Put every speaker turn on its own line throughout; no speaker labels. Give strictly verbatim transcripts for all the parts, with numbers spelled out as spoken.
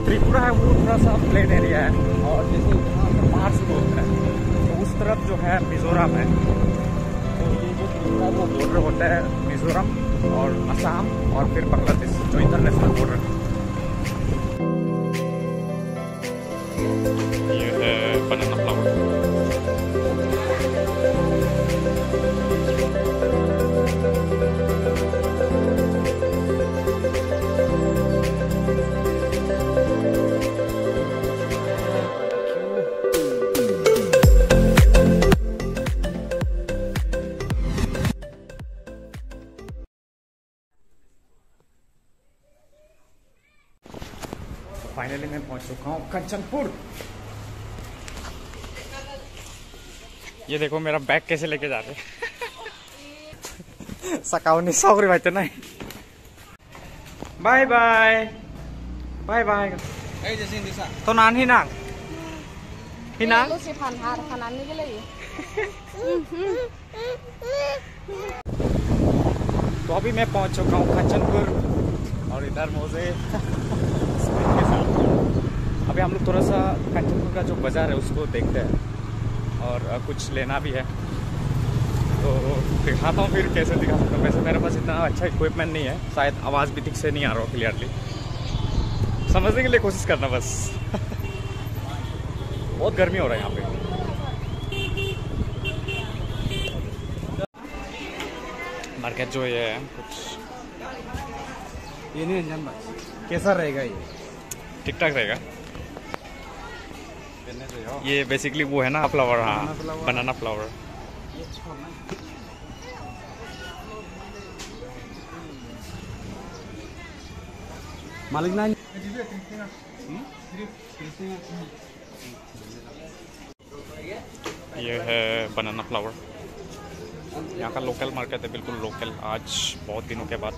त्रिपुरा है वो थोड़ा सा प्लेन एरिया है, और जैसे यहाँ से पहाड़ शुरू होता है तो उस तरफ जो है मिजोरम है। तो ये जो त्रिपुरा वो बॉर्डर होता है मिजोरम और असम और फिर बांग्लादेश जो इंटरनेशनल बॉर्डर। ये है बनाना फ्लावर। फाइनली मैं पहुंच चुका हूँ कंचनपुर। ये देखो मेरा बैग कैसे लेके जा रहे हैं। सकावनी सौरी भाई तो नहीं। बाय बाय बाय बाय तो नान ही नांग ही नांग। तो अभी मैं पहुंच चुका हूँ कंचनपुर और इधर मुझे के साथ अभी हम लोग थोड़ा सा कंचनपुर का जो बाजार है उसको देखते हैं और कुछ लेना भी है तो दिखाता हूँ। फिर कैसे दिखा सकता हूँ, वैसे मेरे पास इतना अच्छा इक्विपमेंट नहीं है, शायद आवाज़ भी ठीक से नहीं आ रहा हो क्लियरली, समझने के लिए कोशिश करना बस। बहुत गर्मी हो रहा है यहाँ पे। मार्केट जो ये है कुछ
ये नहीं अंजान भाई कैसा रहेगा, ये
ठीक ठाक रहेगा। ये बेसिकली वो है ना फ्लावर, हाँ बनाना फ्लावर।
मालिक ना
ये है बनाना फ्लावर। यहाँ का लोकल मार्केट है, बिल्कुल लोकल। आज बहुत दिनों के बाद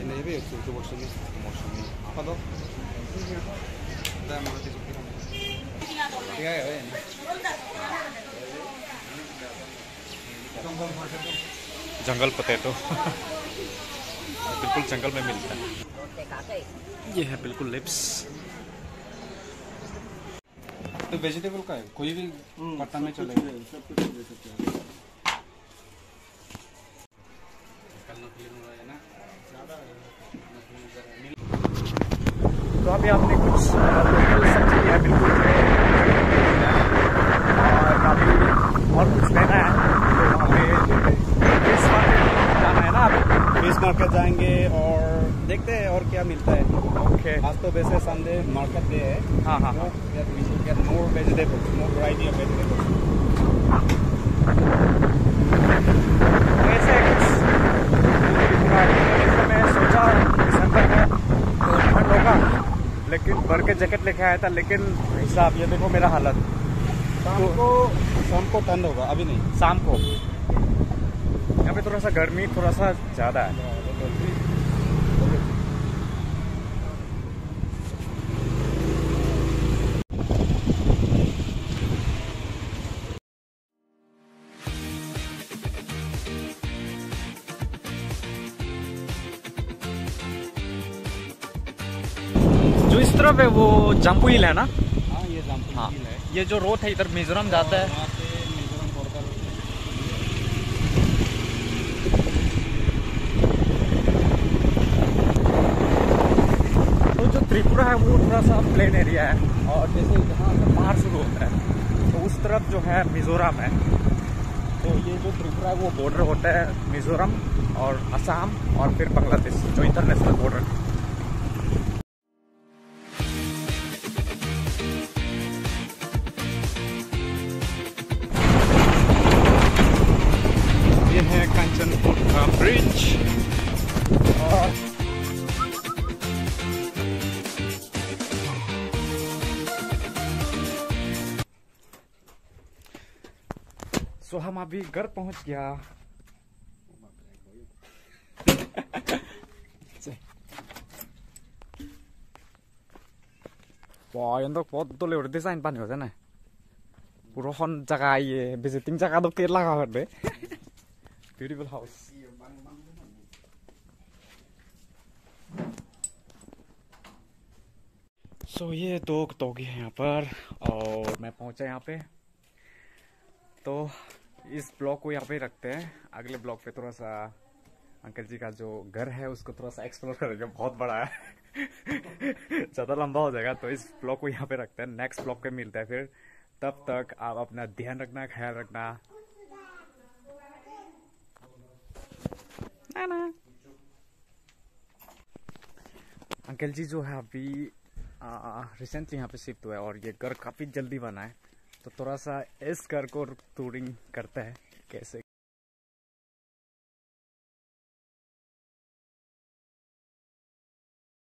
जंगल पोटैटो बिल्कुल जंगल में मिलता है। ये है बिल्कुल लिप्स।
तो वेजिटेबल का है, कोई भी पत्ता में चलेगा।
तो अभी आपने कुछ लोकल सब्जी है बिल्कुल, और अभी और कुछ लेना है तो वहाँ पे फिश मार्केट जाना है ना। अभी
फिश मार्केट जाएंगे और देखते हैं और क्या मिलता है।
ओके
आज तो वैसे संडे मार्केट डे है।
हाँ हाँ हाँ।
More vegetables, more variety of vegetables.
ऐसे कुछ मैं सोचा दिसंबर में तो ठंड होगा, लेकिन भर के जैकेट लेके आया था, लेकिन हिसाब ये देखो मेरा हालत।
शाम को शाम को ठंड होगा, अभी नहीं,
शाम को यहाँ पे थोड़ा सा गर्मी थोड़ा सा ज़्यादा है। जो इस तरफ है वो जम्पू हिल है ना।
हाँ ये जम्पू
हाँ
हिल है।
ये जो रोड है इधर मिजोरम जाता है।
वहाँ पे मिजोरम बॉर्डर।
तो जो त्रिपुरा है वो थोड़ा सा प्लेन एरिया है, और जैसे जहाँ से पहाड़ शुरू होता है तो उस तरफ जो है मिजोरम है। तो ये जो त्रिपुरा है वो बॉर्डर होता है मिजोरम और असम और फिर बांग्लादेश जो इंटरनेशनल बॉर्डर। ये है कंचनपुर का ब्रिज। और सो हम अभी घर पहुंच गया। Wah, yang tuh foto tuh lewat desain pan ya sana. Purohon jaga ye, visiting jaga tuh Kerala kawan deh. Beautiful house. सो so, ये दो तोगे हैं यहाँ पर और मैं पहुंचा यहाँ पे। तो इस ब्लॉग को यहाँ पे रखते हैं, अगले ब्लॉग पे थोड़ा सा अंकल जी का जो घर है उसको थोड़ा सा एक्सप्लोर करेंगे, बहुत बड़ा है ज़्यादा लंबा हो जाएगा। तो इस ब्लॉग को यहाँ पे रखते हैं, नेक्स्ट ब्लॉग पे मिलते हैं फिर। तब तक आप अपना ध्यान रखना, ख्याल रखना। ना ना। अंकल जी जो है अभी रिसेंटली यहाँ पे शिफ्ट हुआ है और ये घर काफ़ी जल्दी बना है, तो थोड़ा सा इस घर को टूरिंग करता है कैसे